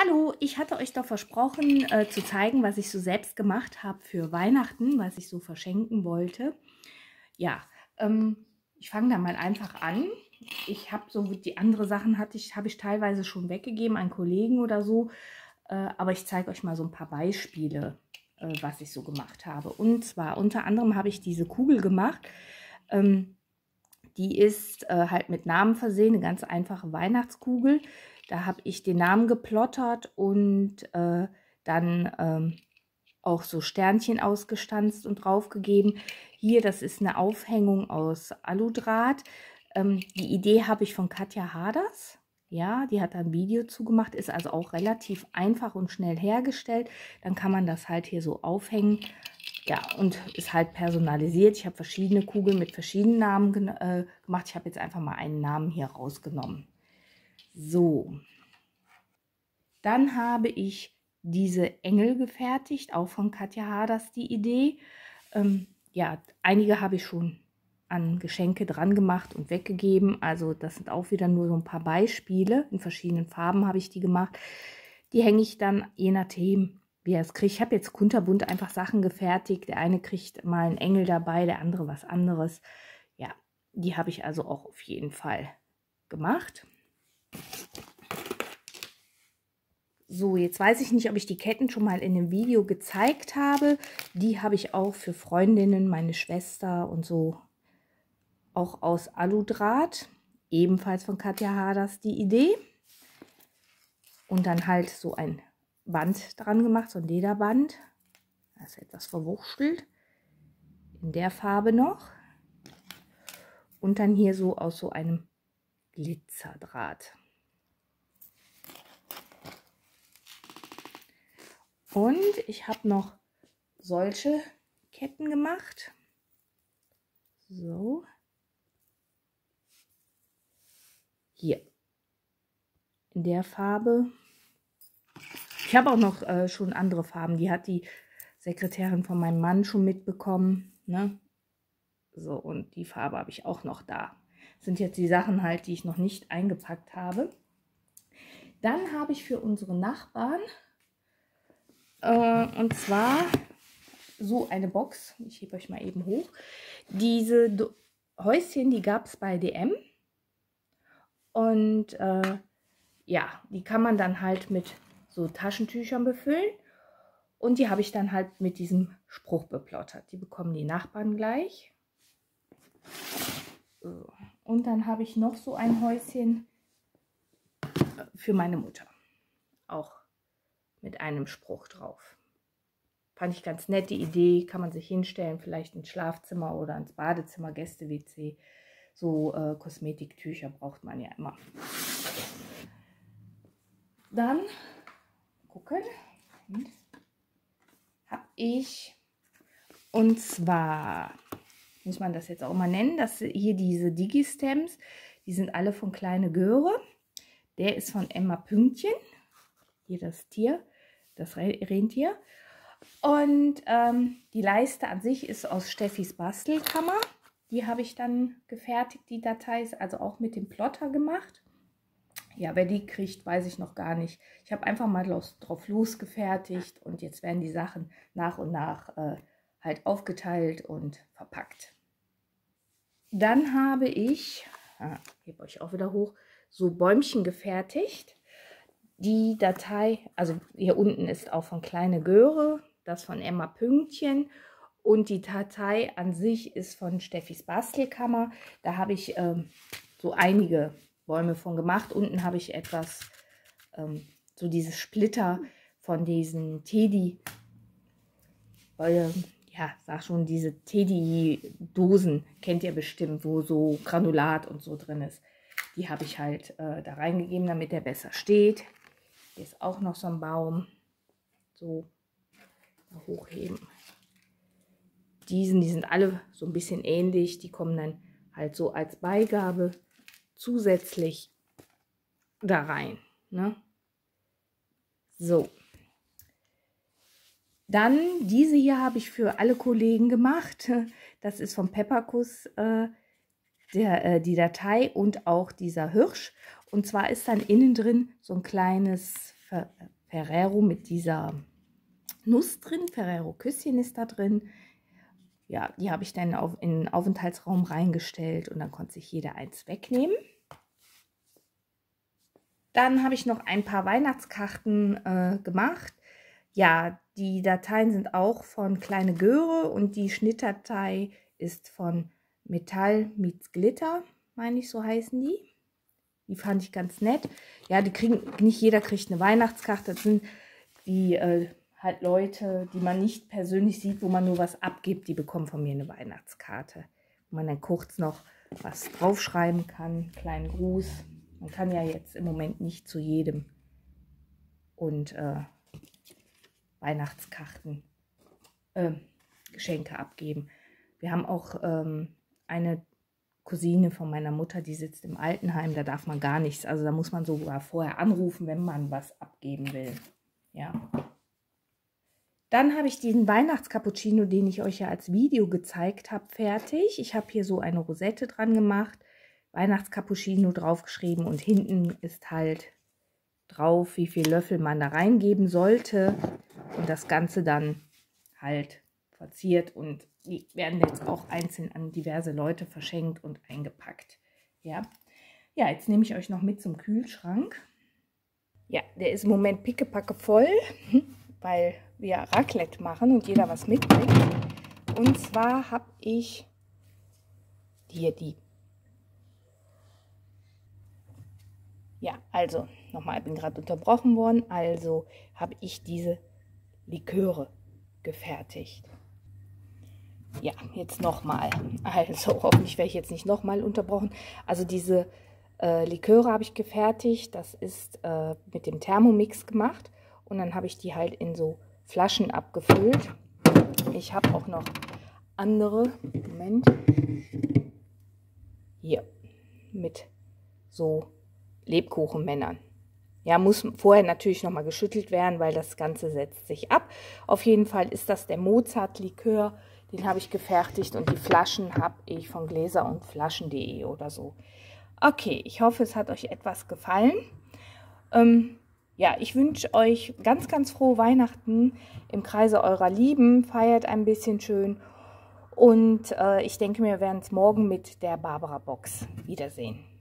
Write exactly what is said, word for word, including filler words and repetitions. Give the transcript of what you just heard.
Hallo, ich hatte euch doch versprochen, äh, zu zeigen, was ich so selbst gemacht habe für Weihnachten, was ich so verschenken wollte. Ja, ähm, ich fange da mal einfach an. Ich habe so, die andere Sachen hatte ich, habe ich teilweise schon weggegeben an Kollegen oder so, äh, aber ich zeige euch mal so ein paar Beispiele, äh, was ich so gemacht habe. Und zwar unter anderem habe ich diese Kugel gemacht. Ähm, Die ist äh, halt mit Namen versehen, eine ganz einfache Weihnachtskugel. Da habe ich den Namen geplottert und äh, dann ähm, auch so Sternchen ausgestanzt und draufgegeben. Hier, das ist eine Aufhängung aus Aludraht. Ähm, die Idee habe ich von Katja Haders. Ja, die hat da ein Video zugemacht, ist also auch relativ einfach und schnell hergestellt. Dann kann man das halt hier so aufhängen. Ja, und ist halt personalisiert. Ich habe verschiedene Kugeln mit verschiedenen Namen äh, gemacht. Ich habe jetzt einfach mal einen Namen hier rausgenommen. So. Dann habe ich diese Engel gefertigt, auch von Katja Haders die Idee. Ähm, ja, einige habe ich schon an Geschenke dran gemacht und weggegeben. Also das sind auch wieder nur so ein paar Beispiele. In verschiedenen Farben habe ich die gemacht. Die hänge ich dann je nachdem, wie er es kriegt. Ich habe jetzt kunterbunt einfach Sachen gefertigt. Der eine kriegt mal einen Engel dabei, der andere was anderes. Ja, die habe ich also auch auf jeden Fall gemacht. So, jetzt weiß ich nicht, ob ich die Ketten schon mal in dem Video gezeigt habe. Die habe ich auch für Freundinnen, meine Schwester und so, auch aus Aludraht. Ebenfalls von Katja Haders die Idee. Und dann halt so ein Band dran gemacht, so ein Lederband. Das ist etwas verwurschtelt. In der Farbe noch. Und dann hier so aus so einem Glitzerdraht. Und ich habe noch solche Ketten gemacht. So. Hier. In der Farbe. Ich habe auch noch äh, schon andere Farben. Die hat die Sekretärin von meinem Mann schon mitbekommen. Ne? So, und die Farbe habe ich auch noch da. Das sind jetzt die Sachen halt, die ich noch nicht eingepackt habe. Dann habe ich für unsere Nachbarn äh, und zwar so eine Box. Ich hebe euch mal eben hoch. Diese Do Häuschen, die gab es bei D M. Und äh, ja, die kann man dann halt mit so Taschentüchern befüllen. Und die habe ich dann halt mit diesem Spruch beplottert. Die bekommen die Nachbarn gleich. So. Und dann habe ich noch so ein Häuschen für meine Mutter. Auch mit einem Spruch drauf. Fand ich ganz nett, die Idee. Kann man sich hinstellen, vielleicht ins Schlafzimmer oder ins Badezimmer, Gäste-W C. So äh, Kosmetiktücher braucht man ja immer. Dann gucken. Habe ich, und zwar muss man das jetzt auch mal nennen, dass hier diese Digi-Stems, die sind alle von Kleine Göre. Der ist von Emma Pünktchen. Hier das Tier, das Rentier. Und ähm, die Leiste an sich ist aus Steffis Bastelkammer. Die habe ich dann gefertigt, die Datei ist also auch mit dem Plotter gemacht. Ja, wer die kriegt, weiß ich noch gar nicht. Ich habe einfach mal los, drauf losgefertigt und jetzt werden die Sachen nach und nach äh, halt aufgeteilt und verpackt. Dann habe ich, ah, ich hebe euch auch wieder hoch, so Bäumchen gefertigt. Die Datei, also hier unten ist auch von Kleine Göre, das von Emma Pünktchen. Und die Datei an sich ist von Steffis Bastelkammer. Da habe ich ähm, so einige Bäume von gemacht. Unten habe ich etwas, ähm, so diese Splitter von diesen Teddy, äh, ja, sag schon, diese Teddy-Dosen, kennt ihr bestimmt, wo so Granulat und so drin ist. Die habe ich halt äh, da reingegeben, damit der besser steht. Hier ist auch noch so ein Baum. So, hochheben. Diesen, die sind alle so ein bisschen ähnlich. Die kommen dann halt so als Beigabe zusätzlich da rein. Ne? So. Dann diese hier habe ich für alle Kollegen gemacht. Das ist vom Pepperkuss äh, der, äh, die Datei und auch dieser Hirsch. Und zwar ist dann innen drin so ein kleines Ver Ferrero mit dieser Nuss drin. Ferrero Küsschen ist da drin. Ja, die habe ich dann auf, in den Aufenthaltsraum reingestellt und dann konnte sich jeder eins wegnehmen. Dann habe ich noch ein paar Weihnachtskarten äh, gemacht. Ja, die Dateien sind auch von Kleine Göre und die Schnittdatei ist von Metall meets Glitter, meine ich, so heißen die. Die fand ich ganz nett. Ja, die kriegen, nicht jeder kriegt eine Weihnachtskarte. Das sind die äh, halt Leute, die man nicht persönlich sieht, wo man nur was abgibt, die bekommen von mir eine Weihnachtskarte. Wo man dann kurz noch was draufschreiben kann, kleinen Gruß. Man kann ja jetzt im Moment nicht zu jedem und äh, Weihnachtskarten, äh, Geschenke abgeben. Wir haben auch ähm, eine Cousine von meiner Mutter, die sitzt im Altenheim, da darf man gar nichts. Also da muss man sogar vorher anrufen, wenn man was abgeben will. Ja. Dann habe ich diesen Weihnachtscappuccino, den ich euch ja als Video gezeigt habe, fertig. Ich habe hier so eine Rosette dran gemacht. Weihnachtscappuccino draufgeschrieben und hinten ist halt drauf, wie viel Löffel man da reingeben sollte und das Ganze dann halt verziert und die werden jetzt auch einzeln an diverse Leute verschenkt und eingepackt. Ja, ja, jetzt nehme ich euch noch mit zum Kühlschrank. Ja, der ist im Moment pickepacke voll, weil wir Raclette machen und jeder was mitbringt. Und zwar habe ich hier die Ja, also, nochmal, ich bin gerade unterbrochen worden, also habe ich diese Liköre gefertigt. Ja, jetzt nochmal, also hoffentlich werde ich jetzt nicht nochmal unterbrochen. Also diese äh, Liköre habe ich gefertigt, das ist äh, mit dem Thermomix gemacht und dann habe ich die halt in so Flaschen abgefüllt. Ich habe auch noch andere, Moment, hier, mit so Lebkuchenmännern. Ja, muss vorher natürlich nochmal geschüttelt werden, weil das Ganze setzt sich ab. Auf jeden Fall ist das der Mozart-Likör, den habe ich gefertigt und die Flaschen habe ich von gläser und flaschen punkt de oder so. Okay, ich hoffe, es hat euch etwas gefallen. Ähm, ja, ich wünsche euch ganz, ganz frohe Weihnachten im Kreise eurer Lieben. Feiert ein bisschen schön und äh, ich denke, wir werden es morgen mit der Barbara-Box wiedersehen.